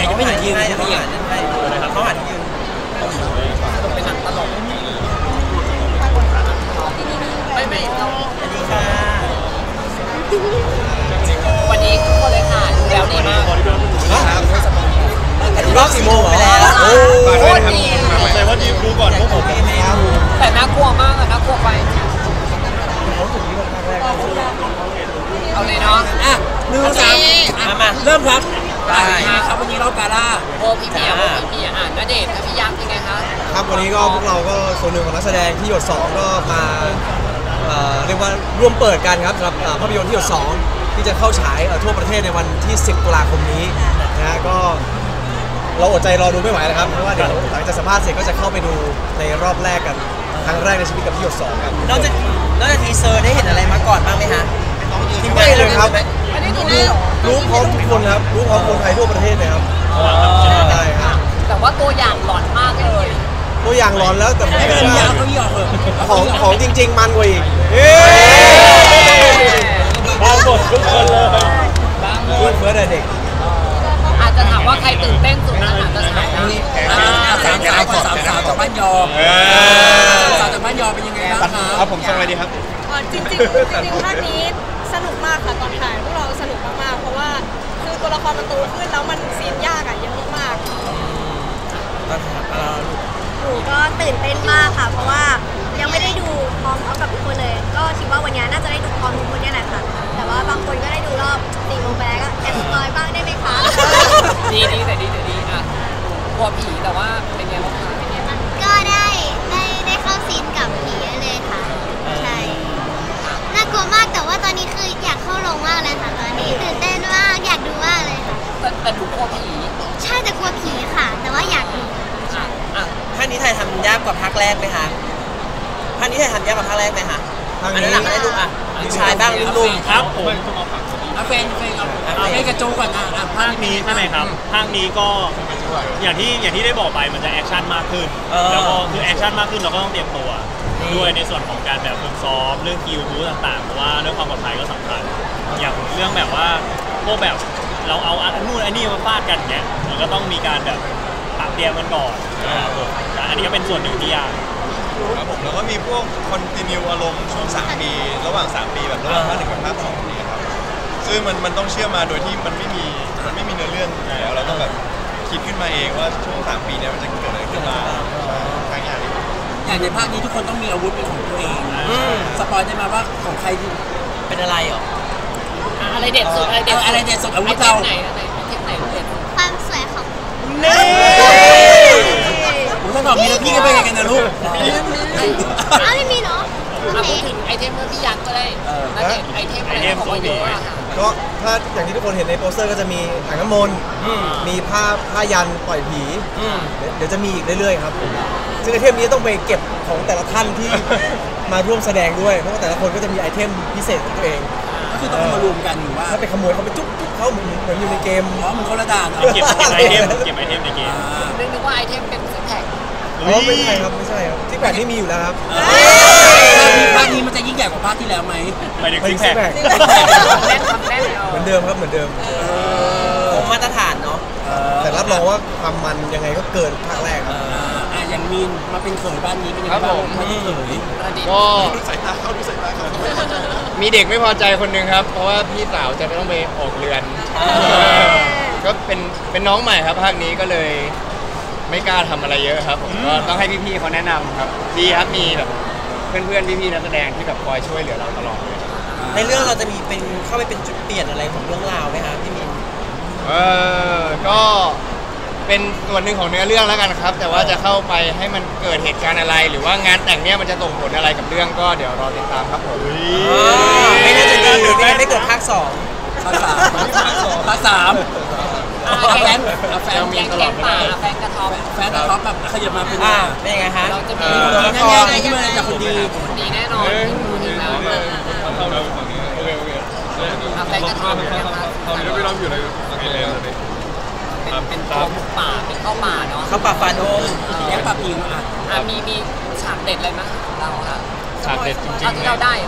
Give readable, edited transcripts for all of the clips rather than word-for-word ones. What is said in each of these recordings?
ยังไม่ถึงยืนเขาหาเขาหาที่ยืนเป็นหนังตลกไม่เราดีค่ะวันนี้ทุกคนเลยค่ะดูแล้วดีมากรอบ4 โมงเหรอโคตรดีแต่ว่าดูก่อนพวกผมแต่น่ากลัวมากอะน่ากลัวไปเอาเลยเนาะ 1 3มาเริ่มครับครับวันนี้รอบกาล่าโอพี่เมียณเดชน์กับพี่ยักษ์เป็นไงคะครับวันนี้ก็พวกเราก็ส่วนหนึ่งของนักแสดงที่หยด2ก็มาเรียกว่าร่วมเปิดกันครับสำหรับภาพยนตร์ที่หยด2ที่จะเข้าฉายทั่วประเทศในวันที่10 ตุลาคมนี้นะฮะก็เราอดใจรอดูไม่ไหวแล้วครับเพราะว่าเดี๋ยวหลังจากสัมภาษณ์เสร็จก็จะเข้าไปดูในรอบแรกกันครั้งแรกในชีวิตกับที่หยด2ครับนอกจากทีเซอร์ได้เห็นอะไรมาก่อนบ้างไหมฮะไม่เลยครับรู้พร้อมทุกคนครับรู้พร้อมคนไทยทั่วประเทศเลยครับได้ครับแต่ว่าตัวอย่างหลอนมากเลยตัวอย่างร้อนแล้วแต่ไม่เป็นยาวเขาหยอกของจริงๆมันกว่าอีกบางบททุกคนเลยพูดเพื่อเด็กอาจจะถามว่าใครตื่นเต้นสุดนะอาจจะฉายสามสาวจากบ้านยอสาวจากบ้านยอเป็นยังไงบ้างครับผมส่งอะไรดีครับจริงภาคนี้สนุกมากค่ะตอนถ่ายพวกเราสนุกมากๆเพราะว่าคือตัวละครมันโตขึ้นแล้วมันซีนยากเยอะมากหนูก็ตื่นเต้นมากค่ะเพราะว่ายังไม่ได้ดูพร้อมกับทุกคนเลยก็คิดว่าวันนี้น่าจะได้ดูพร้อมทุกคนนี่แหละค่ะแต่ว่าบางคนก็ได้ดูรอบ4 โมงไปแล้วก็แอบสปอยบ้างได้ไหมคะดีแต่ดีอ่ะกลัวผีแต่ว่าเป็นไงบ้างคะก็ได้เข้าซีนกับผีเลยค่ะใช่น่ากลัวมากแต่ว่าตอนนี้คืออยากเข้าโรงมากเลยค่ะตอนนี้ตื่นเต้นมากอยากดูมากเลยค่ะแต่ดูกลัวผีใช่แต่กลัวผีค่ะแต่ว่าอยากดูภาคนี้ถ่ายทำยากกว่าภาคแรกไหมคะภาคนี้ถ่ายทำยากกว่าภาคแรกไหมคะอันนั้นหลังได้ดูชายบ้างลุงครับผมเฟนกระจูก่อนภาคนี้ใช่ไหมครับภาคนี้ก็อย่างที่ได้บอกไปมันจะแอคชั่นมากขึ้นแล้วก็คือแอคชั่นมากขึ้นเราก็ต้องเตรียมตัวด้วยในส่วนของการแบบฝึกซ้อมเรื่องคิวบูต่างๆเพราะว่าเรื่องความปลอดภัยก็สำคัญอย่างเรื่องแบบว่าพวกแบบเราเอานู่นอันนี้มาฟาดกันเงี้ยมันก็ต้องมีการแบบเตรียมกันก่อนอันนี้ก็เป็นส่วนหนึ่งที่ยากครับผมแล้วก็มีพวกคอนติเนียอารมณ์ช่วง3 ปีระหว่าง3 ปีแบบระหว่างภาค 1 กับภาค 2นี่ครับซึ่งมันต้องเชื่อมาโดยที่มันไม่มีเนื้อเรื่องแล้วเราต้องแบบคิดขึ้นมาเองว่าช่วง3 ปีนี้มันจะเกิดอะไรขึ้นมาทางอย่างในภาคนี้ทุกคนต้องมีอาวุธเป็นของตัวเองสปอยได้มาว่าของใครเป็นอะไรหรออะไรเด็ดสุดอะไรเด็ดสุดอาวุธเราไหนเด็ดความสวยของนี่ถ้าตอบมีแล้วพี่ก็เป็นไงกันนะลูกไม่มีเนาะพูดถึงไอเทมเมื่อพี่ยักษ์ก็ได้ไอเทมอะไรของเยอะค่ะก็ถ้าอย่างที่ทุกคนเห็นในโปสเตอร์ก็จะมีอ่างน้ำมนต์มีผ้ายันปล่อยผีเดี๋ยวจะมีอีกเรื่อยๆครับซึ่งไอเทมนี้ต้องไปเก็บของแต่ละท่านที่มาร่วมแสดงด้วยเพราะว่าแต่ละคนก็จะมีไอเทมพิเศษของตัวเองก็คือต้องมารวมกันหรือว่าถ้าไปขโมยเขาไปจุ๊บเขาเหมือนอยู่ในเกมเหมือนคนละด่านเก็บไอเทมในเกมนึกว่าไอเทมเป็นซิกแพคไม่ใช่ครับซิกแพคนี่มีอยู่แล้วครับภาคนี้มันจะยิ่งใหญ่กว่าภาคที่แล้วไหมไปถึงซิกแพคเหมือนเดิมครับเหมือนเดิมคงมาตรฐานเนาะแต่รับรองว่าความมันยังไงก็เกินภาคแรกครับอย่างมีนมาเป็นเขยบ้านนี้เป็นยังไงบ้างมาที่เขยก็ใส่ตามีเด็กไม่พอใจคนหนึ่งครับเพราะว่าพี่สาวจะไม่ต้องไปออกเรือนก็เป็นน้องใหม่ครับภาคนี้ก็เลยไม่กล้าทำอะไรเยอะครับผมก็ต้องให้พี่ๆเขาแนะนำครับดีครับมีแบบเพื่อนๆพี่ๆนักแสดงที่แบบคอยช่วยเหลือเราตลอดเลยในเรื่องเราจะมีเข้าไปเป็นจุดเปลี่ยนอะไรของเรื่องราวไหมครับพี่มินก็เป็นส่วนหนึ่งของเนื้อเรื่องแล้วกันครับแต่ว่าจะเข้าไปให้มันเกิดเหตุการณ์อะไรหรือว่างานแต่งเนี้ยมันจะส่งผลอะไรกับเรื่องก็เดี๋ยวรอติดตามครับผมไม่น่าจะดีไม่เกิดภาค 2 ภาค 3แฟนมีตลอดแฟนกระท็อปแบบขยับมาเป็นยังไงฮะเราจะมีแน่ๆที่มาจากคนดีแน่นอนที่ดูแล้วแฟนกระท็อปตอนนี้ไม่รับอยู่เลยเป็นตัวป่าเป็นเข้าป่าเนาะเข้าป่าฟาโดงแย่งป่าปิงมีฉากเด็ดอะไรมั้ยเราค่ะฉากเด็ดจริงๆที่เราได้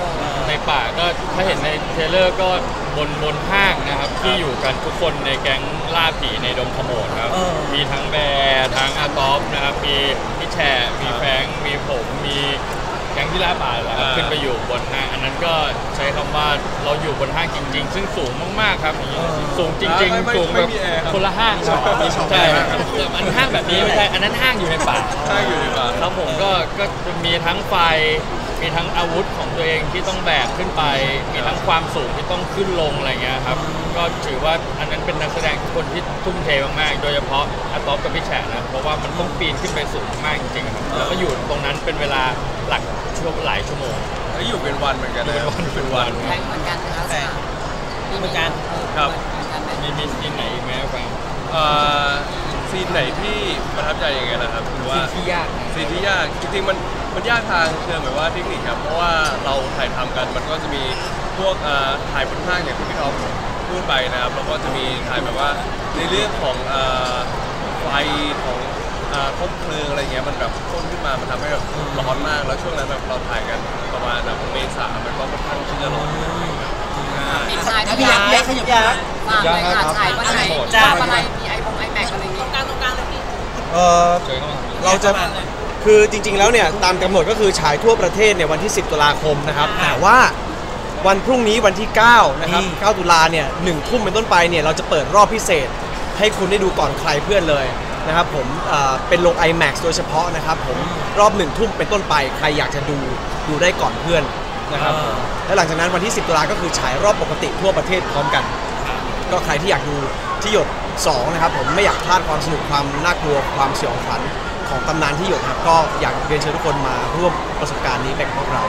ในป่าก็ถ้าเห็นในเทรลเลอร์ก็บนห้างนะครับที่อยู่กันทุกคนในแก๊งล่าผีในดงขโมดครับมีทั้งแบร์ทั้งอาตอฟนะครับมีพี่แฉะมีแฟรงค์มีผมมีแก๊งที่ล่าป่าแหละครับขึ้นไปอยู่บนห้างอันนั้นก็ใช้คำว่าเราอยู่บนห้างจริง ๆ ซึ่งสูงมากๆครับสูงจริงๆสูงแบบคนละห้างครับใช่ครับอันห้างแบบนี้ไม่ใช่อันนั้นห้างอยู่ในป่าครับผมก็จะมีทั้งไฟมีทั้งอาวุธของตัวเองที่ต้องแบกขึ้นไปมีทั้งความสูงที่ต้องขึ้นลงอะไรเงี้ยครับก็ถือว่าอันนั้นเป็นนักแสดงทุกคนที่ทุ่มเทมากๆโดยเฉพาะอาตอฟกับพี่แฉะนะเพราะว่ามันต้องปีนขึ้นไปสูงมากจริงๆครับแล้วก็อยู่ตรงนั้นเป็นเวลาหลายชั่วโมงแล้วอยู่เป็นวันเหมือนกันนะเป็นวันแข่งเหมือนกันนะคะมีเหมือนกันครับมีซีนไหนอีกไหมครับซีนไหนที่ประทับใจยังไงนะครับคือว่าที่ยากซีนที่ยากจริงๆมันยากทางเชิงแบบว่าเทคนิคครับเพราะว่าเราถ่ายทำกันมันก็จะมีพวกถ่ายบนห้างอย่างที่พี่ท็อปพูดไปนะครับแล้วก็จะมีถ่ายแบบว่าในเรื่องของไฟของคบเพลิงอะไรเงี้ยมันแบบพ่นขึ้นมามันทำให้แบบร้อนมากแล้วช่วงนั้นแบบเราถ่ายกันประมาณแบบเมษามันก็ค่อนข้างที่จะร้อนมีชายพี่ยักษ์ขยับมาฝากเลยค่ะชายวันไหนชอบอะไรมีไอแม็กอะไรอย่างงี้ตรงกลางเลยพี่เราจะคือจริงๆแล้วเนี่ยตามกำหนดก็คือฉายทั่วประเทศในวันที่ 10 ตุลาคมนะครับแต่ว่าวันพรุ่งนี้วันที่ 9 นะครับ 9 ตุลาเนี่ย1 ทุ่มเป็นต้นไปเนี่ยเราจะเปิดรอบพิเศษให้คุณได้ดูก่อนใครเพื่อนเลยนะครับผมเป็นลง IMAX โดยเฉพาะนะครับผมรอบ1 ทุ่มเป็นต้นไปใครอยากจะดูได้ก่อนเพื่อนนะครับและหลังจากนั้นวันที่ 10 ตุลาก็คือฉายรอบปกติทั่วประเทศพร้อมกันก็ใครที่อยากดูที่หยด2นะครับผมไม่อยากพลาดความสนุกความน่ากลัวความสยองขวัญของตำนานที่หยดครับก็อยากเรียนเชิญทุกคนมาร่วมประสบการณ์นี้ไปกับพวกเรา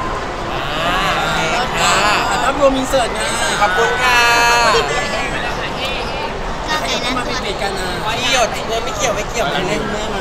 ภาพรวมอินเสิร์ตนะขอบคุณค่ะเราไหนนะมาเป็นเด็กกันนะที่หยดไม่เกี่ยวเล่นเรื่อง